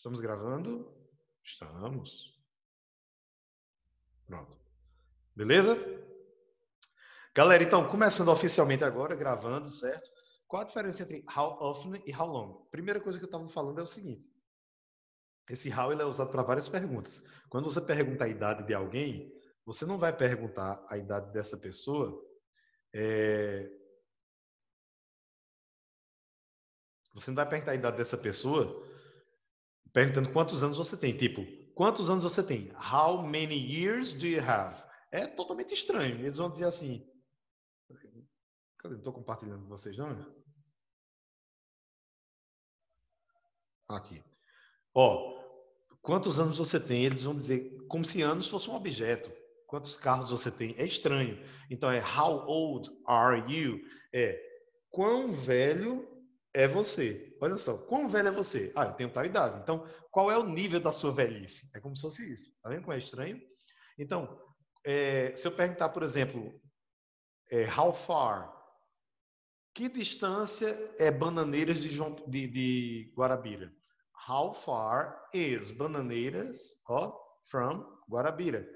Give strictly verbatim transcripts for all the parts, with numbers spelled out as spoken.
Estamos gravando? Estamos. Pronto. Beleza? Galera, então, começando oficialmente agora, gravando, certo? Qual a diferença entre how often e how long? Primeira coisa que eu estava falando é o seguinte. Esse how ele é usado para várias perguntas. Quando você pergunta a idade de alguém, você não vai perguntar a idade dessa pessoa. É... Você não vai perguntar a idade dessa pessoa perguntando quantos anos você tem. Tipo, quantos anos você tem? How many years do you have? É totalmente estranho. Eles vão dizer assim. Cadê? Não estou compartilhando com vocês, não? Aqui. Ó, quantos anos você tem? Eles vão dizer como se anos fosse um objeto. Quantos carros você tem? É estranho. Então é how old are you? É quão velho é você? Olha só, quão velho é você? Ah, eu tenho tal idade. Então, qual é o nível da sua velhice? É como se fosse isso. Tá vendo como é estranho? Então, é, se eu perguntar, por exemplo, é, how far? Que distância é Bananeiras de, João, de, de Guarabira? How far is Bananeiras oh, from Guarabira?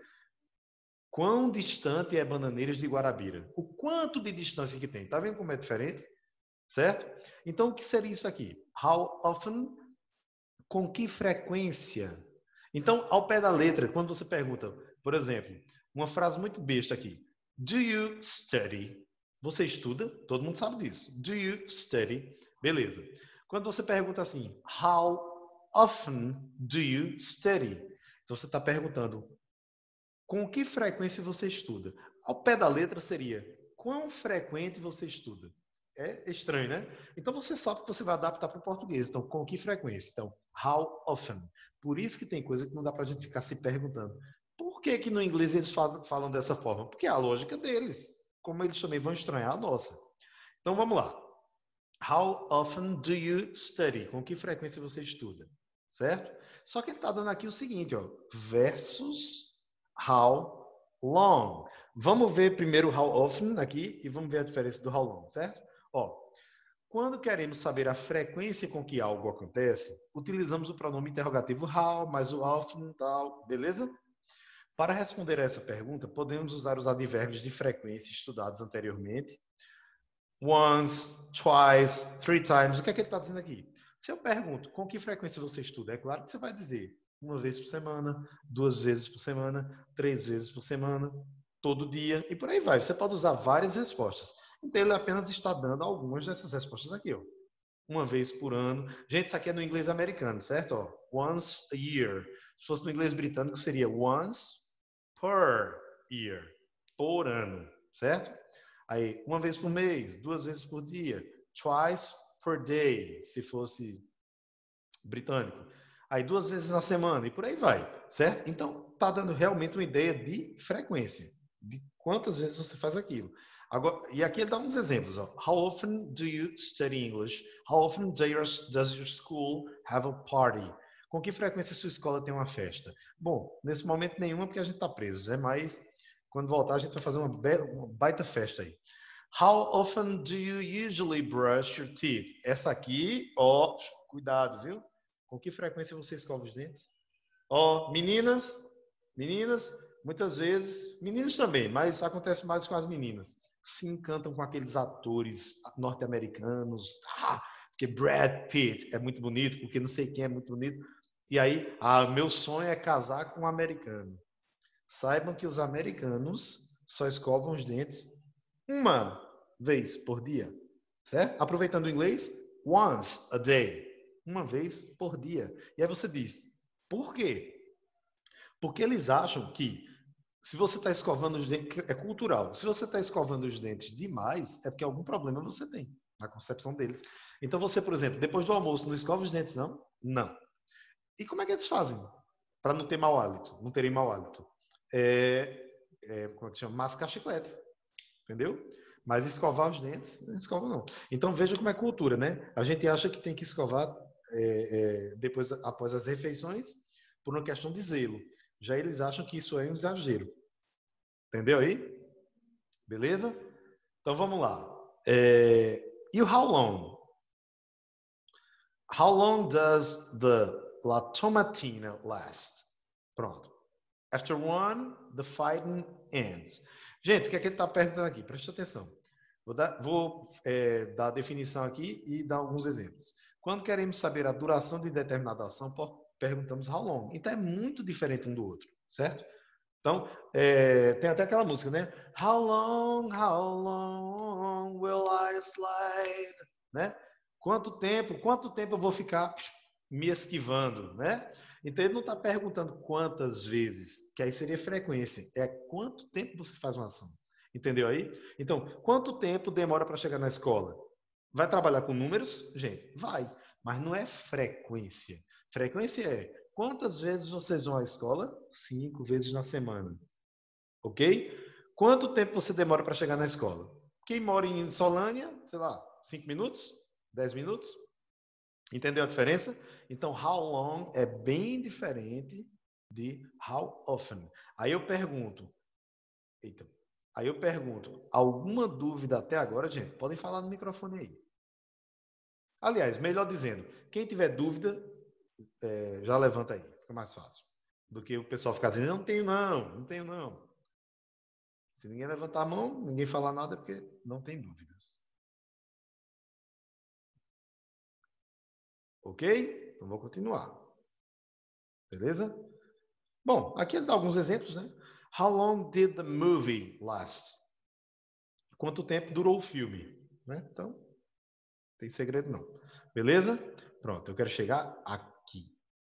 Quão distante é Bananeiras de Guarabira? O quanto de distância que tem? Tá vendo como é diferente? Certo? Então, o que seria isso aqui? How often? Com que frequência? Então, ao pé da letra, quando você pergunta, por exemplo, uma frase muito besta aqui. Do you study? Você estuda? Todo mundo sabe disso. Do you study? Beleza. Quando você pergunta assim, how often do you study? Então, você está perguntando, com que frequência você estuda? Ao pé da letra seria, quão frequente você estuda? É estranho, né? Então você sabe que você vai adaptar para o português. Então, com que frequência? Então, how often? Por isso que tem coisa que não dá para a gente ficar se perguntando. Por que que no inglês eles falam dessa forma? Porque é a lógica deles. Como eles também vão estranhar a nossa. Então, vamos lá. How often do you study? Com que frequência você estuda? Certo? Só que ele está dando aqui o seguinte, ó. Versus how long. Vamos ver primeiro how often aqui e vamos ver a diferença do how long, certo? Ó, quando queremos saber a frequência com que algo acontece, utilizamos o pronome interrogativo how, mais o often, tal, beleza? Para responder a essa pergunta, podemos usar os advérbios de frequência estudados anteriormente. Once, twice, three times. O que é que ele está dizendo aqui? Se eu pergunto com que frequência você estuda, é claro que você vai dizer uma vez por semana, duas vezes por semana, três vezes por semana, todo dia e por aí vai. Você pode usar várias respostas. Então ele apenas está dando algumas dessas respostas aqui, ó. Uma vez por ano. Gente, isso aqui é no inglês americano, certo? Ó, once a year. Se fosse no inglês britânico, seria once per year. Por ano, certo? Aí, uma vez por mês, duas vezes por dia. Twice per day, se fosse britânico. Aí, duas vezes na semana e por aí vai, certo? Então, tá dando realmente uma ideia de frequência, de quantas vezes você faz aquilo. Agora, e aqui ele dá uns exemplos. Ó. How often do you study English? How often do your, does your school have a party? Com que frequência sua escola tem uma festa? Bom, nesse momento nenhuma, porque a gente está preso, né? Mas quando voltar, a gente vai fazer uma, uma baita festa aí. How often do you usually brush your teeth? Essa aqui, ó, cuidado, viu? Com que frequência você escova os dentes? Ó, meninas, meninas, muitas vezes, meninos também, mas acontece mais com as meninas. Se encantam com aqueles atores norte-americanos. Ah, porque Brad Pitt é muito bonito, porque não sei quem é muito bonito. E aí, ah, meu sonho é casar com um americano. Saibam que os americanos só escovam os dentes uma vez por dia, certo? Aproveitando o inglês, once a day, uma vez por dia. E aí você diz, por quê? Porque eles acham que se você está escovando os dentes, é cultural. Se você está escovando os dentes demais, é porque algum problema você tem, na concepção deles. Então você, por exemplo, depois do almoço, não escova os dentes, não? Não. E como é que eles fazem? Para não ter mau hálito, não terem mau hálito. É, é, como é que chama? Mascar chiclete. Entendeu? Mas escovar os dentes, não escova não. Então veja como é cultura, né? A gente acha que tem que escovar é, é, depois, após as refeições, por uma questão de zelo. Já eles acham que isso é um exagero. Entendeu aí? Beleza? Então vamos lá. É, e o how long? How long does the la tomatina last? Pronto. After one, the fighting ends. Gente, o que é que ele está perguntando aqui? Preste atenção. Vou, dar, vou é, dar a definição aqui e dar alguns exemplos. Quando queremos saber a duração de determinada ação, perguntamos how long. Então, é muito diferente um do outro, certo? Então, é, tem até aquela música, né? How long, how long will I slide? Né? Quanto tempo, quanto tempo eu vou ficar me esquivando, né? Então, ele não está perguntando quantas vezes, que aí seria frequência. É quanto tempo você faz uma ação. Entendeu aí? Então, quanto tempo demora para chegar na escola? Vai trabalhar com números? Gente, vai. Mas não é frequência. Frequência é quantas vezes vocês vão à escola? Cinco vezes na semana. Ok? Quanto tempo você demora para chegar na escola? Quem mora em Solânia, sei lá, cinco minutos? Dez minutos? Entendeu a diferença? Então, how long é bem diferente de how often. Aí eu pergunto, eita, aí eu pergunto, alguma dúvida até agora, gente? Podem falar no microfone aí. Aliás, melhor dizendo, quem tiver dúvida, é, já levanta aí, fica mais fácil. Do que o pessoal ficar dizendo, não tenho não, não tenho não. Se ninguém levantar a mão, ninguém falar nada, é porque não tem dúvidas. Ok? Então vou continuar. Beleza? Bom, aqui ele dá alguns exemplos, né? How long did the movie last? Quanto tempo durou o filme? Né? Então, não tem segredo não. Beleza? Pronto, eu quero chegar aqui.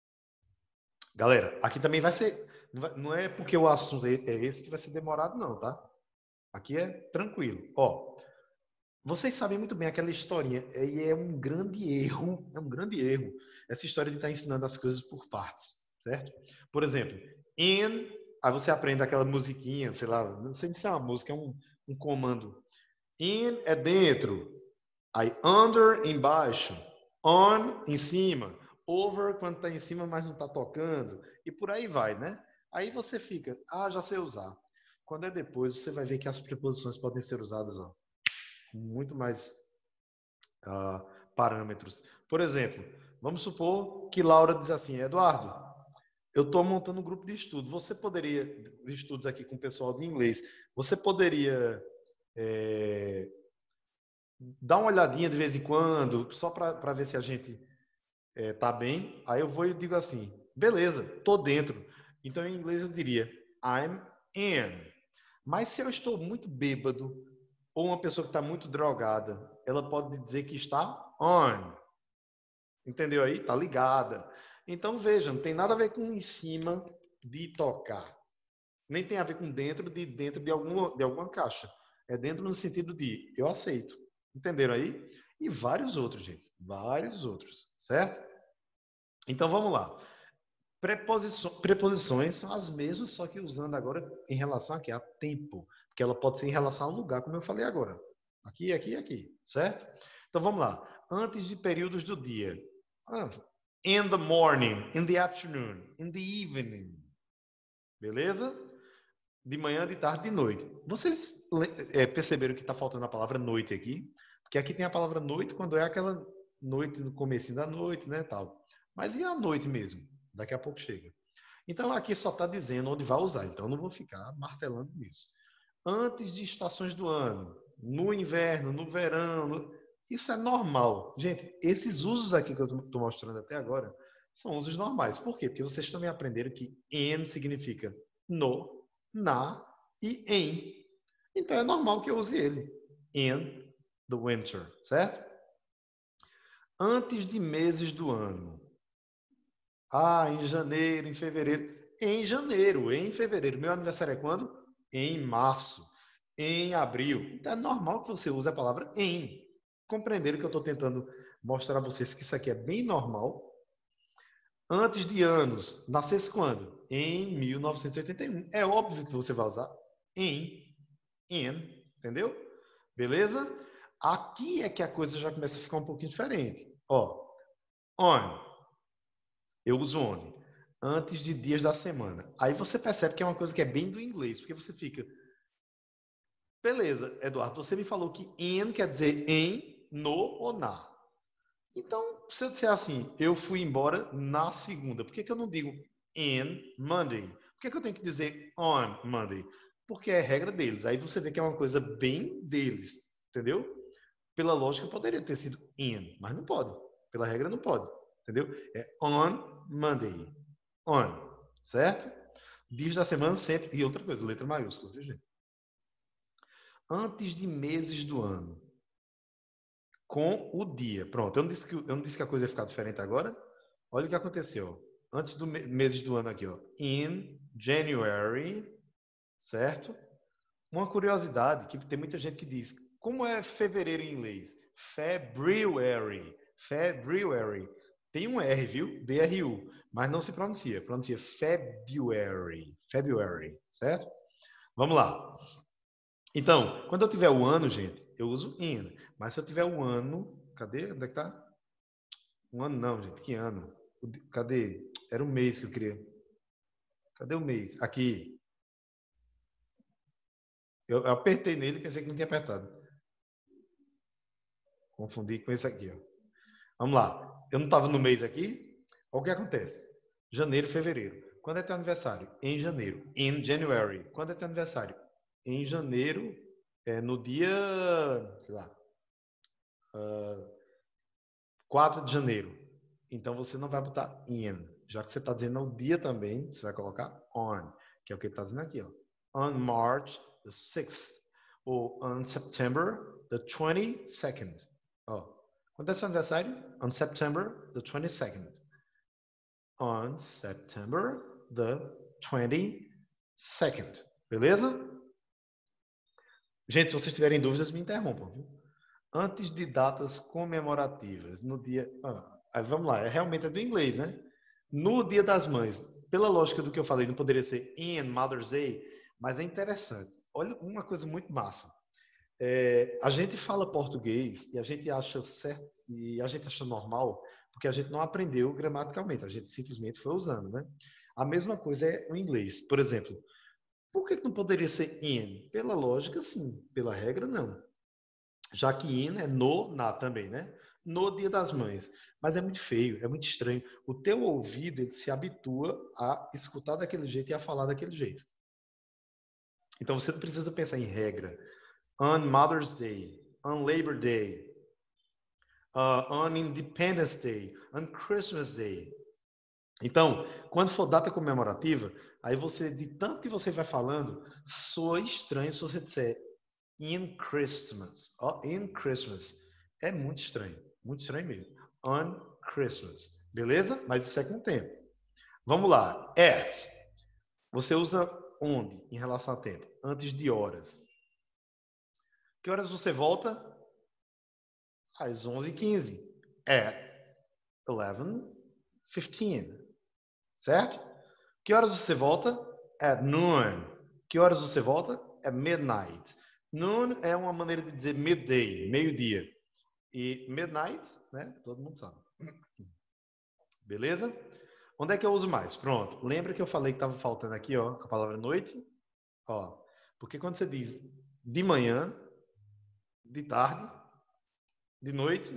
Galera, aqui também vai ser... Não é porque o assunto é esse que vai ser demorado não, tá? Aqui é tranquilo. Ó, vocês sabem muito bem aquela historinha, e é um grande erro, é um grande erro, essa história de estar ensinando as coisas por partes, certo? Por exemplo, in, aí você aprende aquela musiquinha, sei lá, não sei se é uma música, é um, um comando. In é dentro, aí under embaixo, on em cima, over quando está em cima, mas não está tocando, e por aí vai, né? Aí você fica, ah, já sei usar. Quando é depois, você vai ver que as preposições podem ser usadas, ó, com muito mais uh, parâmetros. Por exemplo, vamos supor que Laura diz assim, Eduardo, eu estou montando um grupo de estudo. Você poderia, de estudos aqui com o pessoal de inglês, você poderia é, dar uma olhadinha de vez em quando, só para ver se a gente está é, bem? Aí eu vou e digo assim, beleza, estou dentro. Então, em inglês eu diria, I'm in. Mas se eu estou muito bêbado, ou uma pessoa que está muito drogada, ela pode dizer que está on. Entendeu aí? Está ligada. Então, veja, não tem nada a ver com em cima de tocar. Nem tem a ver com dentro de dentro de, algum, de alguma caixa. É dentro no sentido de eu aceito. Entenderam aí? E vários outros, gente. Vários outros. Certo? Então, vamos lá. Preposições, preposições são as mesmas, só que usando agora em relação aqui, a tempo. Porque ela pode ser em relação ao lugar, como eu falei agora. Aqui, aqui e aqui. Certo? Então, vamos lá. Antes de períodos do dia. Ah, in the morning, in the afternoon, in the evening. Beleza? De manhã, de tarde, de noite. Vocês é, perceberam que está faltando a palavra noite aqui? Porque aqui tem a palavra noite quando é aquela noite no começo da noite, né, tal. Mas e a noite mesmo? Daqui a pouco chega. Então aqui só está dizendo onde vai usar. Então não vou ficar martelando nisso. Antes de estações do ano, no inverno, no verão, no... isso é normal. Gente, esses usos aqui que eu estou mostrando até agora são usos normais. Por quê? Porque vocês também aprenderam que in significa no, na e em. Então é normal que eu use ele. In the winter, certo? Antes de meses do ano. Ah, em janeiro, em fevereiro. Em janeiro, em fevereiro. Meu aniversário é quando? Em março. Em abril. Então é normal que você use a palavra em. Compreenderam que eu estou tentando mostrar a vocês que isso aqui é bem normal. Antes de anos. Nascesse quando? Em mil novecentos e oitenta e um. É óbvio que você vai usar em, in, entendeu? Beleza? Aqui é que a coisa já começa a ficar um pouquinho diferente. Ó, on. Eu uso on. Antes de dias da semana. Aí você percebe que é uma coisa que é bem do inglês, porque você fica... Beleza, Eduardo, você me falou que in quer dizer em, no ou na. Então, se eu disser assim, eu fui embora na segunda, por que, que eu não digo in Monday? Por que, que eu tenho que dizer on Monday? Porque é regra deles. Aí você vê que é uma coisa bem deles, entendeu? Pela lógica, poderia ter sido in, mas não pode. Pela regra, não pode, entendeu? É on Monday. On, certo? Dias da semana sempre. E outra coisa, letra maiúscula, viu, gente? Antes de meses do ano. Com o dia. Pronto, eu não disse que, eu não disse que a coisa ia ficar diferente agora? Olha o que aconteceu. Antes do me meses do ano aqui, ó. In January, certo? Uma curiosidade que tem muita gente que diz, como é fevereiro em inglês? February. February. Tem um R, viu? B R U. Mas não se pronuncia. Pronuncia February. February, certo? Vamos lá. Então, quando eu tiver o ano, gente, eu uso in. Mas se eu tiver o ano... Cadê? Onde é que tá? Um ano não, gente. Que ano? Cadê? Era o mês que eu queria. Cadê o mês? Aqui. Eu apertei nele e pensei que não tinha apertado. Confundi com esse aqui, ó. Vamos lá. Eu não estava no mês aqui? Olha o que acontece. Janeiro, fevereiro. Quando é teu aniversário? Em janeiro. In January. Quando é teu aniversário? Em janeiro. É no dia... Sei lá. Uh, quatro de janeiro. Então você não vai botar in. Já que você está dizendo o dia também, você vai colocar on. Que é o que ele está dizendo aqui, ó. On March the sixth. Ou on September the twenty-second. Ó. Quando é seu aniversário? On September the twenty-second. On September the twenty-second. Beleza? Gente, se vocês tiverem dúvidas, me interrompam, viu? Antes de datas comemorativas, no dia... Ah, aí vamos lá, é, realmente é do inglês, né? No Dia das Mães, pela lógica do que eu falei, não poderia ser in Mother's Day, mas é interessante. Olha uma coisa muito massa. É, a gente fala português e a gente acha certo e a gente acha normal porque a gente não aprendeu gramaticalmente, a gente simplesmente foi usando, né? A mesma coisa é o inglês. Por exemplo, por que não poderia ser in? Pela lógica, sim. Pela regra, não. Já que in é no, na também, né? No Dia das Mães. Mas é muito feio, é muito estranho. O teu ouvido, ele se habitua a escutar daquele jeito e a falar daquele jeito. Então você não precisa pensar em regra. On Mother's Day, on Labor Day, uh, on Independence Day, on Christmas Day. Então, quando for data comemorativa, aí você, de tanto que você vai falando, soa estranho se você disser in Christmas. Oh, in Christmas. É muito estranho. Muito estranho mesmo. On Christmas. Beleza? Mas isso é com o tempo. Vamos lá. At. Você usa onde em relação a tempo? Antes de horas. Que horas você volta? Às onze e quinze. At eleven fifteen. Certo? Que horas você volta? At noon. Que horas você volta? At midnight. Noon é uma maneira de dizer midday, meio-dia. E midnight, né? Todo mundo sabe. Beleza? Onde é que eu uso mais? Pronto. Lembra que eu falei que estava faltando aqui, ó, a palavra noite? Ó, porque quando você diz de manhã, de tarde, de noite,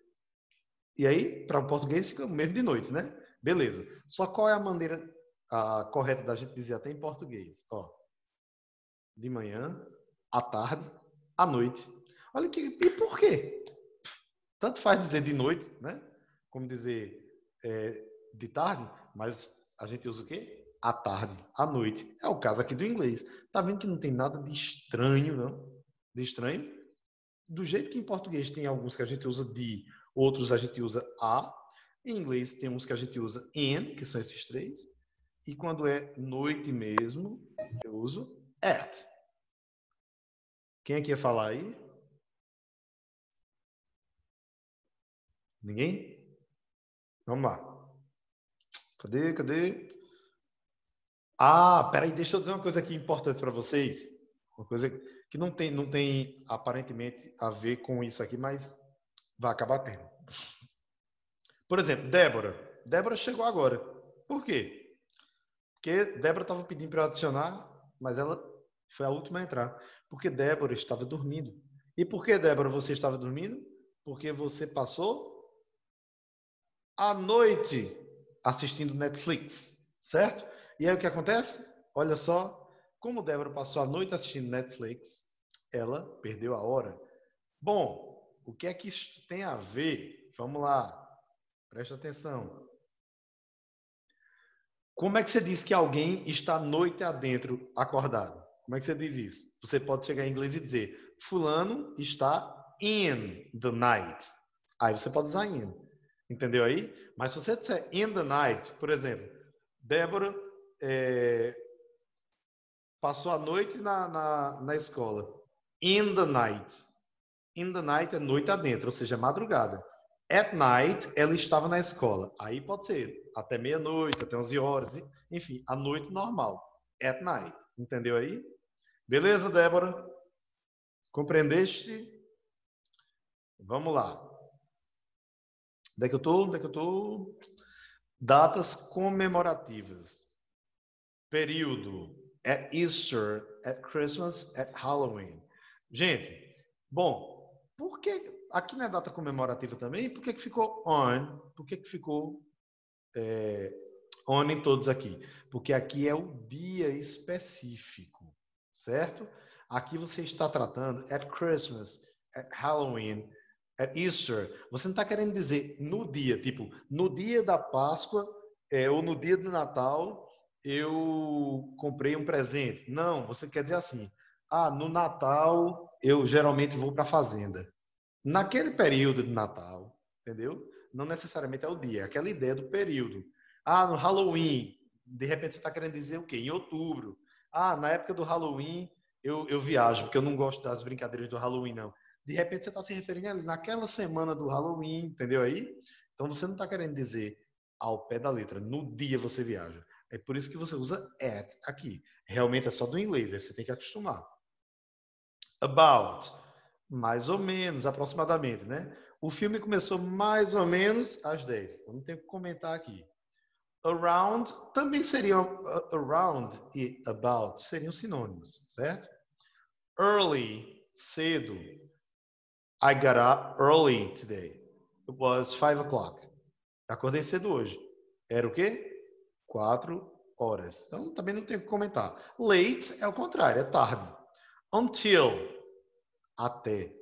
e aí, para o português, fica mesmo de noite, né? Beleza. Só qual é a maneira a correta da gente dizer até em português? Ó, de manhã, à tarde, à noite. Olha que... E por quê? Tanto faz dizer de noite, né? Como dizer é, de tarde, mas a gente usa o quê? À tarde, à noite. É o caso aqui do inglês. Tá vendo que não tem nada de estranho, não? De estranho. Do jeito que em português tem alguns que a gente usa de, outros a gente usa a. Em inglês tem uns que a gente usa in, que são esses três. E quando é noite mesmo, eu uso at. Quem é que ia falar aí? Ninguém? Vamos lá. Cadê, cadê? Ah, peraí, deixa eu dizer uma coisa aqui importante para vocês. Uma coisa que não tem, não tem aparentemente a ver com isso aqui, mas vai acabar tendo. Por exemplo, Débora. Débora chegou agora. Por quê? Porque Débora estava pedindo para eu adicionar, mas ela foi a última a entrar. Porque Débora estava dormindo. E por que, Débora, você estava dormindo? Porque você passou à noite assistindo Netflix, certo? E aí o que acontece? Olha só, como Débora passou a noite assistindo Netflix, ela perdeu a hora. Bom, o que é que isso tem a ver? Vamos lá, presta atenção. Como é que você diz que alguém está noite adentro acordado? Como é que você diz isso? Você pode chegar em inglês e dizer, fulano está in the night. Aí você pode usar in. Entendeu aí? Mas se você disser in the night, por exemplo, Débora é, passou a noite na, na, na escola. In the night. In the night é noite adentro, ou seja, madrugada. At night, ela estava na escola. Aí pode ser até meia-noite, até onze horas, enfim, a noite normal. At night. Entendeu aí? Beleza, Débora? Compreendeste? Vamos lá. Onde é que eu tô? Onde é que eu tô? Datas comemorativas. Período. At Easter, at Christmas, at Halloween. Gente, bom, por que aqui na data comemorativa também, por que que ficou on? Por que que ficou é, on em todos aqui? Porque aqui é o dia específico, certo? Aqui você está tratando at Christmas, at Halloween, at Easter. Você não está querendo dizer no dia, tipo, no dia da Páscoa é, ou no dia do Natal eu comprei um presente. Não, você quer dizer assim, ah, no Natal eu geralmente vou para a fazenda. Naquele período de Natal, entendeu? Não necessariamente é o dia, é aquela ideia do período. Ah, no Halloween, de repente você está querendo dizer o quê? Em outubro. Ah, na época do Halloween eu, eu viajo, porque eu não gosto das brincadeiras do Halloween, não. De repente você está se referindo ali naquela semana do Halloween, entendeu aí? Então você não está querendo dizer ao pé da letra, no dia você viaja. É por isso que você usa at aqui. Realmente é só do inglês, aí você tem que acostumar. About, mais ou menos, aproximadamente, né? O filme começou mais ou menos às dez. Eu não tenho que comentar aqui. Around também seriam uh, around e about seriam sinônimos, certo? Early, cedo. I got up early today. It was five o'clock. Acordei cedo hoje. Era o quê? Quatro horas. Então também não tenho que comentar. Late é o contrário, é tarde. Until, até.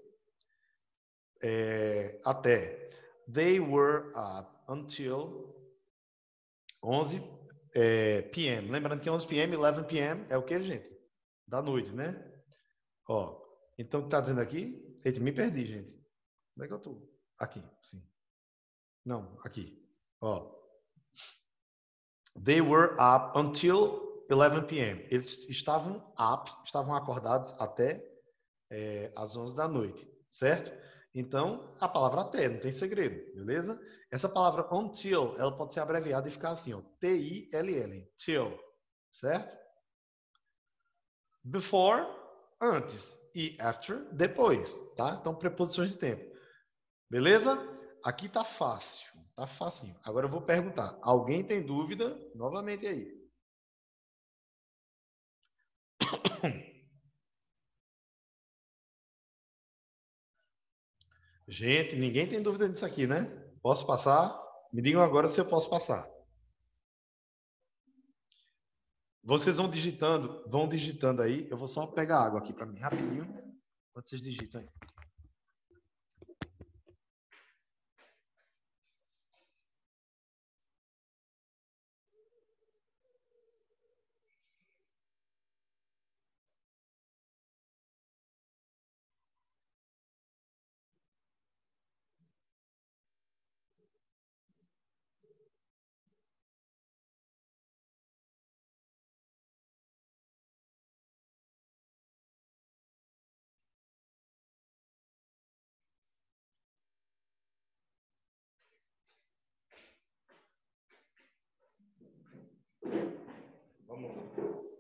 É, até. They were up until onze é, p m Lembrando que onze p m, eleven p m é o que, gente? Da noite, né? Ó, então o que tá dizendo aqui? Eita, me perdi, gente. Onde é que eu tô? Aqui, sim. Não, aqui. Ó. They were up until eleven p m Eles estavam up, estavam acordados até é, às onze da noite, certo? Então, a palavra até, não tem segredo, beleza? Essa palavra until, ela pode ser abreviada e ficar assim, ó, T I L L, till, certo? Before, antes, e after, depois, tá? Então, preposições de tempo, beleza? Aqui tá fácil, tá facinho. Agora eu vou perguntar, alguém tem dúvida? Novamente aí. Gente, ninguém tem dúvida disso aqui, né? Posso passar? Me digam agora se eu posso passar. Vocês vão digitando, vão digitando aí. Eu vou só pegar água aqui para mim, rapidinho. Enquanto vocês digitam aí. Vamos lá.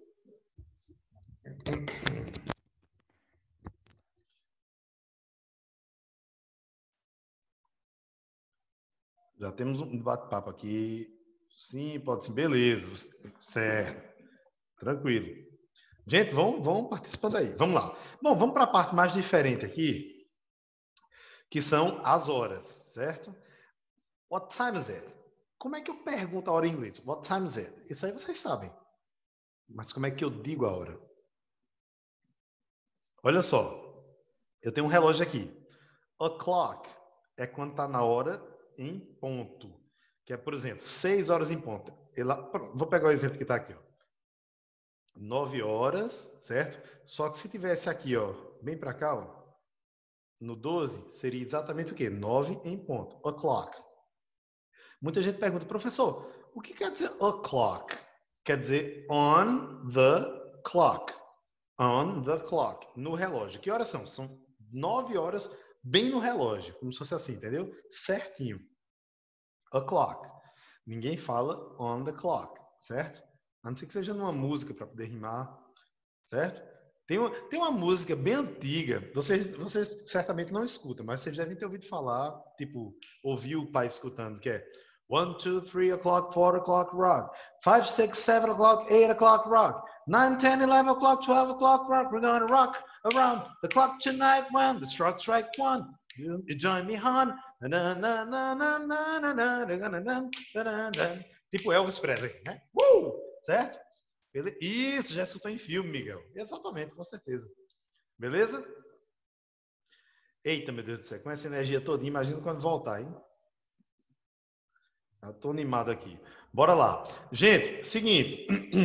Já temos um bate-papo aqui. Sim, pode ser. Beleza. Certo. Tranquilo. Gente, vão, vão participando aí. Vamos lá. Bom, vamos para a parte mais diferente aqui, que são as horas, certo? What time is it? Como é que eu pergunto a hora em inglês? What time is it? Isso aí vocês sabem. Mas como é que eu digo a hora? Olha só. Eu tenho um relógio aqui. O'clock é quando está na hora em ponto. Que é, por exemplo, seis horas em ponto. Vou pegar o exemplo que está aqui. Ó. nove horas, certo? Só que se tivesse aqui, ó, bem para cá, ó, no doze, seria exatamente o quê? nove em ponto. O'clock. Muita gente pergunta, professor, o que quer dizer o'clock? Quer dizer on the clock. On the clock. No relógio. Que horas são? São nove horas bem no relógio. Como se fosse assim, entendeu? Certinho. O'clock. Ninguém fala on the clock, certo? A não ser que seja numa música para poder rimar, certo? Tem uma, tem uma música bem antiga, vocês, vocês certamente não escutam, mas vocês devem ter ouvido falar, tipo, ouvir o pai escutando, que é one, two, three o'clock, four o'clock, rock. five, six, seven o'clock, eight o'clock, rock. nine, ten, eleven o'clock, twelve o'clock, rock. We're gonna rock around the clock tonight when the clock strike one. You, you join me, hon. Tipo Elvis Presley, né? Uh! Certo? Isso, já escutou em filme, Miguel. Exatamente, com certeza. Beleza? Eita, meu Deus do céu, com essa energia toda, imagina quando voltar, hein? Eu tô animado aqui. Bora lá. Gente, seguinte.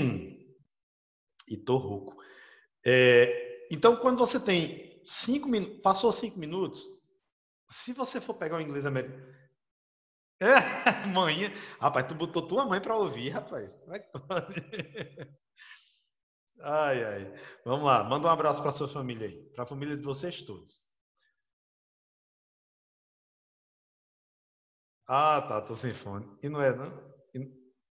E tô rouco. É, então, quando você tem cinco minutos, passou cinco minutos, se você for pegar o inglês americano. É, mãe, rapaz, tu botou tua mãe para ouvir, rapaz. Como é que pode? Ai, ai. Vamos lá, manda um abraço para sua família aí, para a família de vocês todos. Ah, tá, tô sem fone. E não é, não? E...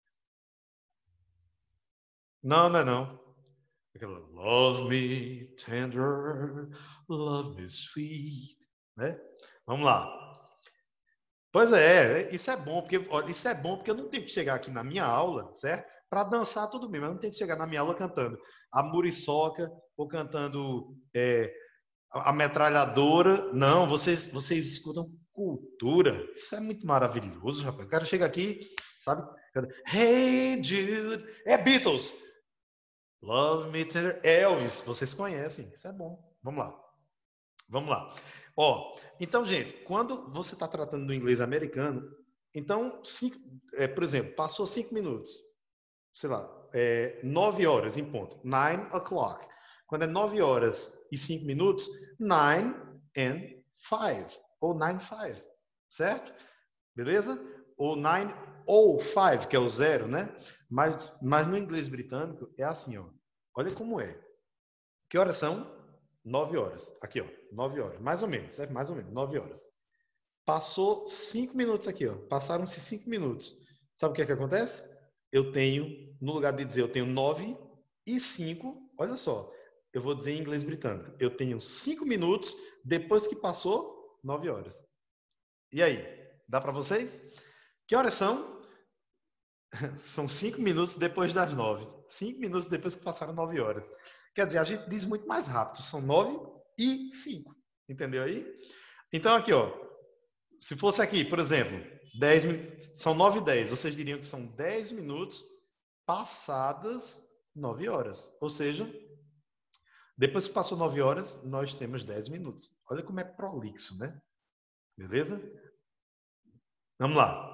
Não, não é não. Aquela, love me tender, love me sweet, né? Vamos lá. Pois é, isso é bom, porque ó, isso é bom porque eu não tenho que chegar aqui na minha aula, certo? Para dançar tudo bem, mas eu não tenho que chegar na minha aula cantando a muriçoca ou cantando é, a metralhadora. Não, vocês, vocês escutam cultura. Isso é muito maravilhoso, rapaz. O cara chega aqui, sabe? Hey Jude, é Beatles. Love Me Tender, Elvis. Vocês conhecem? Isso é bom. Vamos lá. Vamos lá. Ó, então, gente, quando você está tratando do inglês americano, então, cinco, é, por exemplo, passou cinco minutos, sei lá, é, nove horas em ponto, nine o'clock. Quando é nove horas e cinco minutos, nine and five, ou nine five, certo? Beleza? Ou nine ou five, que é o zero, né? Mas, mas no inglês britânico é assim, ó. Olha como é. Que horas são? Nove horas. Aqui, ó. Nove horas. Mais ou menos, certo? Mais ou menos. Nove horas. Passou cinco minutos aqui, ó. Passaram-se cinco minutos. Sabe o que é que acontece? Eu tenho, no lugar de dizer eu tenho nove e cinco, olha só. Eu vou dizer em inglês britânico. Eu tenho cinco minutos depois que passou nove horas. E aí? Dá para vocês? Que horas são? São cinco minutos depois das nove. Cinco minutos depois que passaram nove horas. Quer dizer, a gente diz muito mais rápido. São nove e cinco. Entendeu aí? Então, aqui, ó. Se fosse aqui, por exemplo, dez, são nove e dez. Vocês diriam que são dez minutos passadas nove horas. Ou seja, depois que passou nove horas, nós temos dez minutos. Olha como é prolixo, né? Beleza? Vamos lá.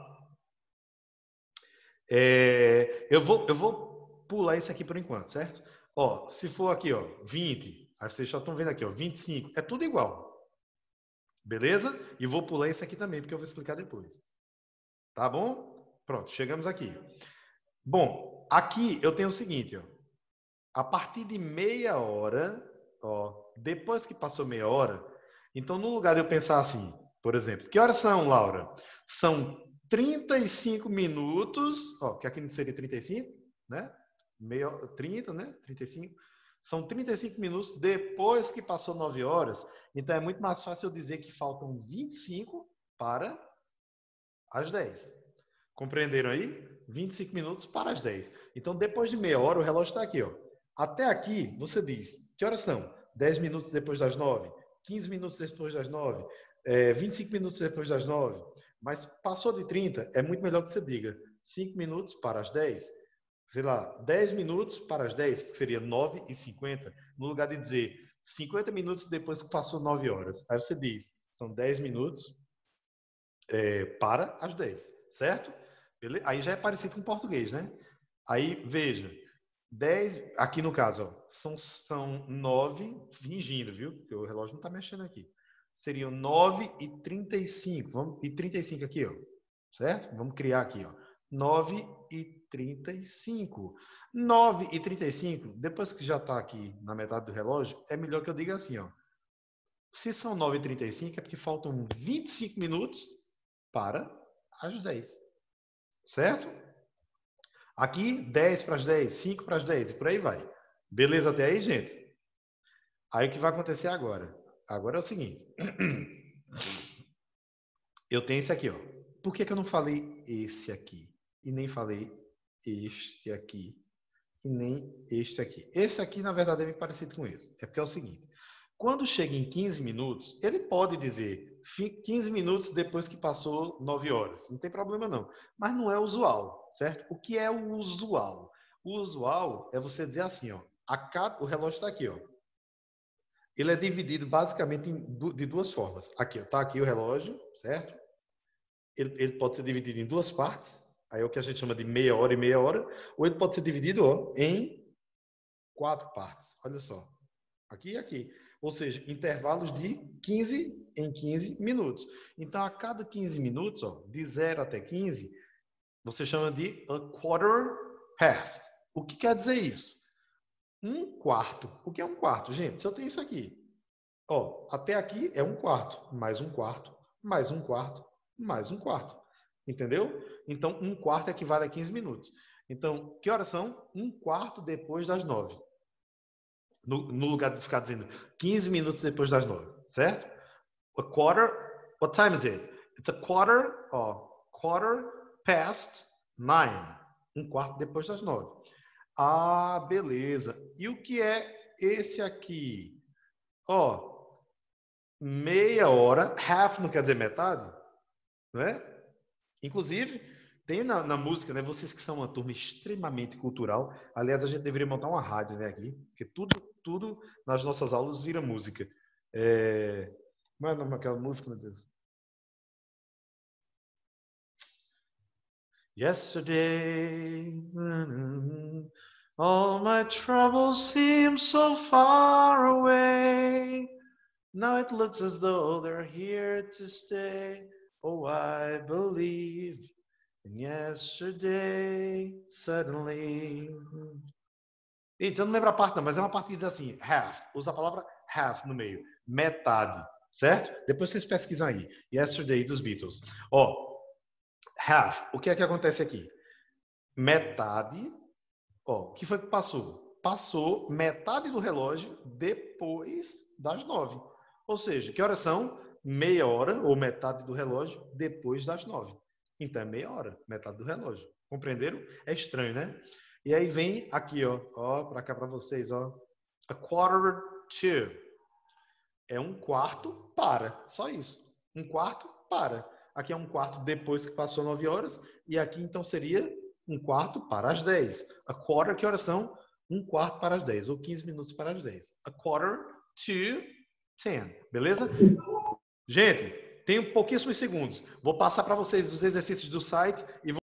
É, eu, vou, eu vou pular isso aqui por enquanto, certo? Ó, se for aqui, ó, vinte, aí vocês já estão vendo aqui, ó, vinte e cinco, é tudo igual. Beleza? E vou pular isso aqui também, porque eu vou explicar depois. Tá bom? Pronto, chegamos aqui. Bom, aqui eu tenho o seguinte, ó. A partir de meia hora, ó, depois que passou meia hora, então no lugar de eu pensar assim, por exemplo, que horas são, Laura? São trinta e cinco minutos, ó, que aqui não seria trinta e cinco, né? Meia, trinta, né? trinta e cinco. São trinta e cinco minutos depois que passou nove horas. Então é muito mais fácil eu dizer que faltam vinte e cinco para as dez. Compreenderam aí? vinte e cinco minutos para as dez. Então depois de meia hora o relógio está aqui, ó. Até aqui você diz, que horas são? dez minutos depois das nove, quinze minutos depois das nove, é, vinte e cinco minutos depois das nove, Mas passou de trinta, é muito melhor que você diga cinco minutos para as dez. Sei lá, dez minutos para as dez, que seria nove e cinquenta, no lugar de dizer cinquenta minutos depois que passou nove horas. Aí você diz, são dez minutos é, para as dez, certo? Aí já é parecido com o português, né? Aí, veja, dez, aqui no caso, ó, são, são nove, fingindo, viu? Porque o relógio não está mexendo aqui. Seriam nove e trinta e cinco. Vamos, e trinta e cinco aqui, ó. Certo? Vamos criar aqui, ó. nove e trinta e cinco. nove e trinta e cinco, depois que já está aqui na metade do relógio, é melhor que eu diga assim, ó. Se são nove e trinta e cinco, é porque faltam vinte e cinco minutos para as dez. Certo? Aqui, dez para as dez, cinco para as dez, e por aí vai. Beleza até aí, gente? Aí o que vai acontecer agora? Agora é o seguinte. Eu tenho esse aqui, ó. Por que que eu não falei esse aqui? E nem falei este aqui? E nem este aqui? Esse aqui, na verdade, é bem parecido com esse. É porque é o seguinte. Quando chega em quinze minutos, ele pode dizer quinze minutos depois que passou nove horas. Não tem problema, não. Mas não é usual, certo? O que é o usual? O usual é você dizer assim, ó. A cada, o relógio está aqui, ó. Ele é dividido basicamente em, de duas formas. Aqui, está aqui o relógio, certo? Ele, ele pode ser dividido em duas partes. Aí é o que a gente chama de meia hora e meia hora. Ou ele pode ser dividido ó, em quatro partes. Olha só. Aqui e aqui. Ou seja, intervalos de quinze em quinze minutos. Então, a cada quinze minutos, ó, de zero até quinze, você chama de a quarter past. O que quer dizer isso? Um quarto. O que é um quarto? Gente, se eu tenho isso aqui, ó, até aqui é um quarto, mais um quarto, mais um quarto, mais um quarto. Entendeu? Então, um quarto equivale a quinze minutos. Então, que horas são? Um quarto depois das nove. No, no lugar de ficar dizendo quinze minutos depois das nove, certo? A quarter, what time is it? It's a quarter, ó, quarter past nine. Um quarto depois das nove. Ah, beleza. E o que é esse aqui? Ó, meia hora, half não quer dizer metade, não é? Inclusive, tem na, na música, né? Vocês que são uma turma extremamente cultural. Aliás, a gente deveria montar uma rádio, né, aqui, porque tudo, tudo nas nossas aulas vira música. É... Como é o nome daquela música, meu Deus? Yesterday, all my troubles seem so far away. Now it looks as though they're here to stay. Oh, I believe in yesterday, suddenly. Eita, eu não lembro a parte não, mas é uma parte que diz assim, half. Usa a palavra half no meio. Metade, certo? Depois vocês pesquisam aí. Yesterday dos Beatles. Ó, half. O que é que acontece aqui? Metade. Ó, o que foi que passou? Passou metade do relógio depois das nove. Ou seja, que horas são? Meia hora, ou metade do relógio, depois das nove. Então é meia hora, metade do relógio. Compreenderam? É estranho, né? E aí vem aqui, ó, ó para cá para vocês, ó. A quarter to. É um quarto para. Só isso. Um quarto para. Aqui é um quarto depois que passou nove horas. E aqui então seria um quarto para as dez. A quarter, que horas são? Um quarto para as dez, ou quinze minutos para as dez. A quarter to ten. Beleza? Gente, tenho pouquíssimos segundos. Vou passar para vocês os exercícios do site e vou